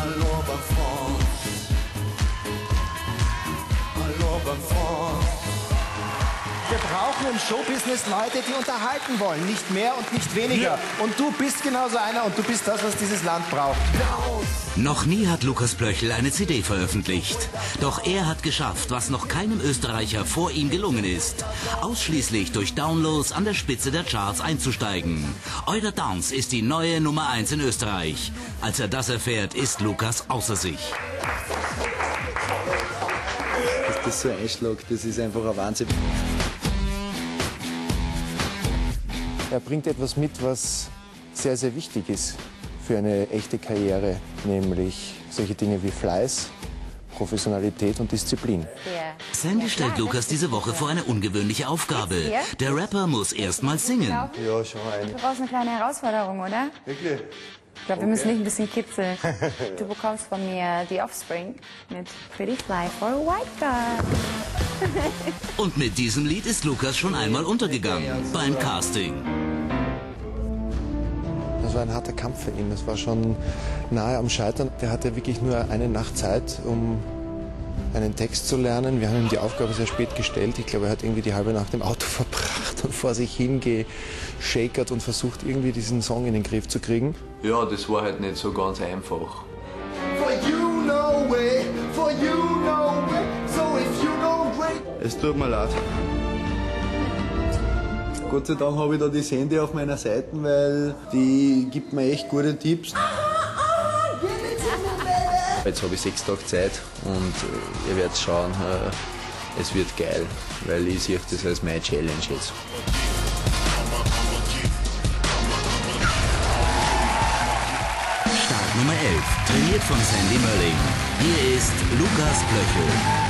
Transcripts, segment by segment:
Alors bonne France, alors bonne France. Wir brauchen im Showbusiness Leute, die unterhalten wollen, nicht mehr und nicht weniger. Und du bist genauso einer und du bist das, was dieses Land braucht. Noch nie hat Lukas Blöchel eine CD veröffentlicht. Doch er hat geschafft, was noch keinem Österreicher vor ihm gelungen ist. Ausschließlich durch Downloads an der Spitze der Charts einzusteigen. Euer Dance ist die neue Nummer 1 in Österreich. Als er das erfährt, ist Lukas außer sich. Dass das so einschlägt, das ist einfach ein Wahnsinn. Er bringt etwas mit, was sehr, sehr wichtig ist für eine echte Karriere, nämlich solche Dinge wie Fleiß, Professionalität und Disziplin. Sandy stellt Lukas diese Woche vor eine ungewöhnliche Aufgabe. Der Rapper muss erst mal singen. Ja, schon ein. Du brauchst eine kleine Herausforderung, oder? Wirklich? Ich glaube, wir müssen dich ein bisschen kitzeln. Du bekommst von mir die Offspring mit Pretty Fly for a White Girl. Und mit diesem Lied ist Lukas schon einmal untergegangen beim Casting. Das war ein harter Kampf für ihn. Das war schon nahe am Scheitern. Der hatte wirklich nur eine Nacht Zeit, um einen Text zu lernen. Wir haben ihm die Aufgabe sehr spät gestellt. Ich glaube, er hat irgendwie die halbe Nacht im Auto verbracht und vor sich hingeschakert und versucht, irgendwie diesen Song in den Griff zu kriegen. Ja, das war halt nicht so ganz einfach. Es tut mir leid. Gott sei Dank habe ich da die Sandy auf meiner Seite, weil die gibt mir echt gute Tipps. Jetzt habe ich 6 Tage Zeit und ihr werdet schauen, es wird geil, weil ich sehe das als meine Challenge jetzt. Start Nummer 11, trainiert von Sandy Mölling. Hier ist Lukas Blöchel.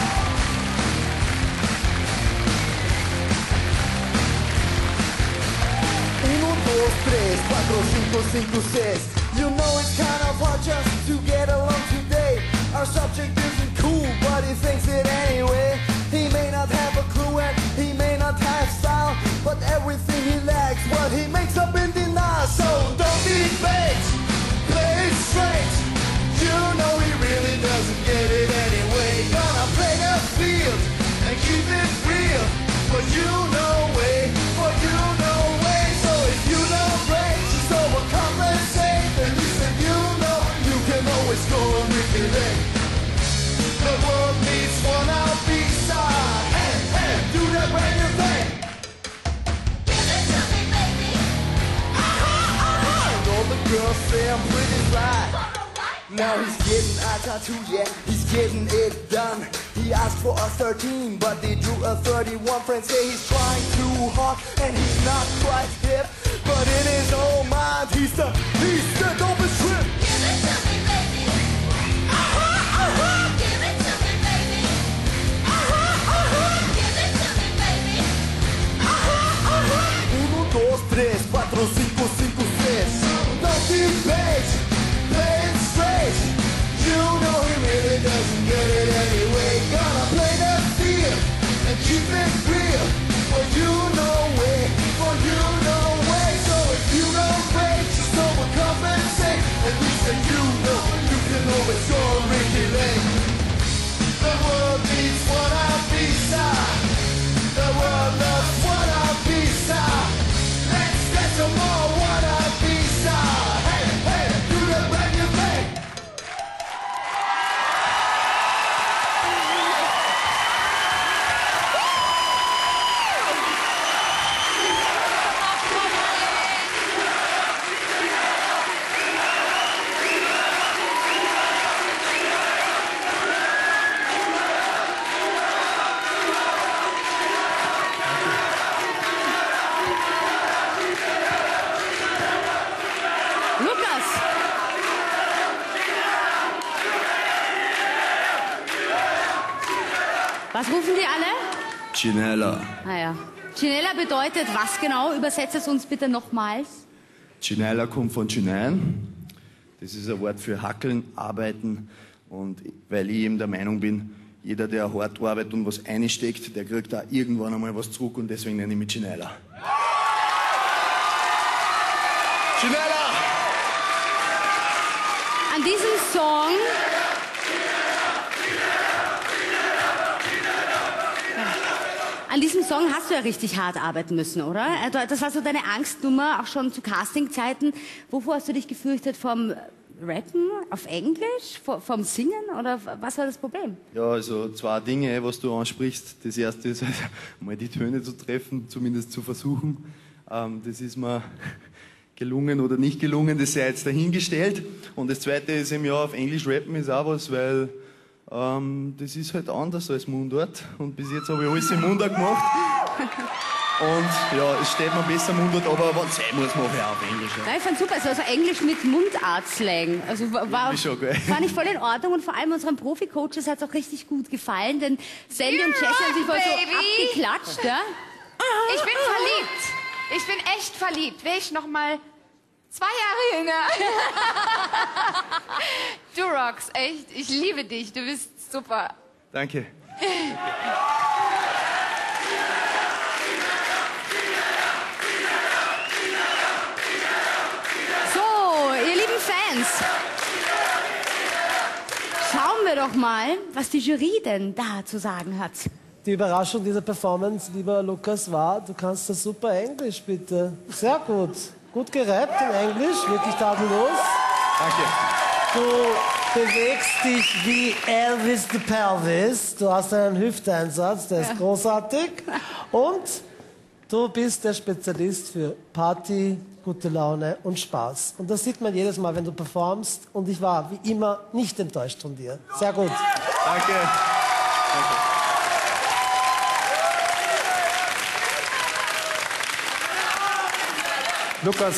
4, 5, 5, 6. You know it's kind of hard just to get along today. Our subject isn't cool, but he thinks it anyway. He may not have a clue and he may not have style, but everything he lacks, what he makes up in denial. So don't be fake, play it straight. You know he really doesn't get it anyway. Gonna play the field and keep it real, but you know way, but you know way. So if you don't break, just overcompensate. At least then you know you can always go and recreate. The world needs one out beside. Hey, do that brand new thing. Give it to me, baby. And all the girls say I'm pretty fly. Now he's getting a tattoo, yeah, he's getting it done. He asked for a 13, but they drew a 31. Friends say he's trying too hard, and he's not quite hip. But in his own mind, he's the dopest trip. Give it to me, baby. Give it to me, baby. Give it to me, baby. 1, 2, 3, 4, 5, 5, 6. Don't debate, play it straight. You know he really doesn't get it anyway. Gonna play that field and keep it real. For you know way, for you know way. So if you don't break, just overcompensate. At least then you know you can always go and regulate. The world needs one out beside. The world loves one out beside. Let's get some more one out beside. Hey, hey, do that brand new thing. Lukas! Was rufen die alle? Chinella. Naja. Chinella bedeutet was genau? Übersetzt es uns bitte nochmals. Chinella kommt von Chinein. Das ist ein Wort für hackeln, arbeiten. Und weil ich eben der Meinung bin, jeder, der hart arbeitet und was einsteckt, der kriegt da irgendwann einmal was zurück und deswegen nenne ich mich Chinella. Chinella! An diesem Song... An diesem Song hast du ja richtig hart arbeiten müssen, oder? Das war so deine Angstnummer, auch schon zu Castingzeiten. Wovor hast du dich gefürchtet? Vom Rappen auf Englisch? Vom Singen? Oder was war das Problem? Ja, also 2 Dinge, was du ansprichst. Das erste ist halt, mal die Töne zu treffen, zumindest zu versuchen. Das ist mir gelungen oder nicht gelungen, das sei jetzt dahingestellt. Und das zweite ist eben, ja, auf Englisch rappen ist auch was, weil das ist halt anders als Mundart. Und bis jetzt habe ich alles im Mundart gemacht. Und ja, es steht mir besser im Mundart, aber wenn es sein muss, mache ich auch auf Englisch. Ja. Ja, ich fand super, also Englisch mit Mundart-Slang. Also fand ich voll in Ordnung und vor allem unseren Profi-Coaches hat es auch richtig gut gefallen, denn Sandy und Jessie haben sich voll so abgeklatscht. Ja? Ich bin verliebt. Ich bin echt verliebt. Wäre ich noch mal 2 Jahre jünger. Du rockst, echt. Ich liebe dich. Du bist super. Danke. So, ihr lieben Fans. Schauen wir doch mal, was die Jury denn da zu sagen hat. Die Überraschung dieser Performance, lieber Lukas, war, du kannst das super Englisch, bitte. Sehr gut. Gut gerappt in Englisch, wirklich tadellos. Danke. Du bewegst dich wie Elvis the Pelvis. Du hast einen Hüfteinsatz, der ist großartig. Und du bist der Spezialist für Party, gute Laune und Spaß. Und das sieht man jedes Mal, wenn du performst. Und ich war, wie immer, nicht enttäuscht von dir. Sehr gut. Danke. Lukas.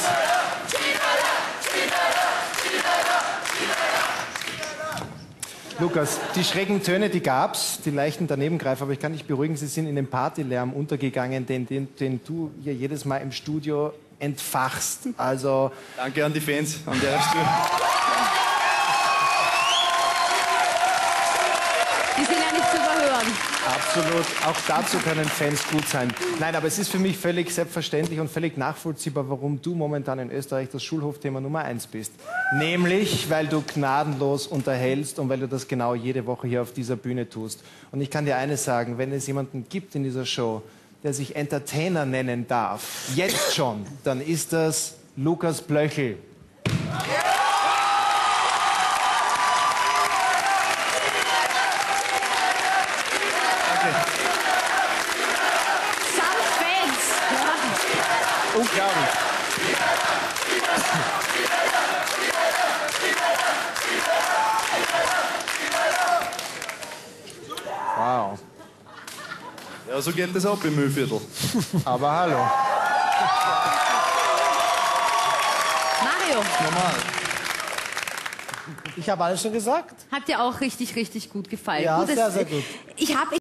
Lukas, die schrägen Töne, die gab's, die leichten Danebengreifer, aber ich kann dich beruhigen, sie sind in den Partylärm untergegangen, den du hier jedes Mal im Studio entfachst. Also Danke an die Fans an der Stelle. Die sind ja nicht zu überhören. absolut, auch dazu können Fans gut sein. Nein, aber es ist für mich völlig selbstverständlich und völlig nachvollziehbar, warum du momentan in Österreich das Schulhofthema Nummer 1 bist. Nämlich, weil du gnadenlos unterhältst und weil du das genau jede Woche hier auf dieser Bühne tust. Und ich kann dir eines sagen, wenn es jemanden gibt in dieser Show, der sich Entertainer nennen darf, jetzt schon, dann ist das Lukas Blöchel. Unglaublich. Wow. Ja, so geht das ab im Müllviertel. Aber hallo. Mario. Normal. Ich habe alles schon gesagt. Hat dir auch richtig, richtig gut gefallen. Ja, Gutes, sehr, sehr gut. Ich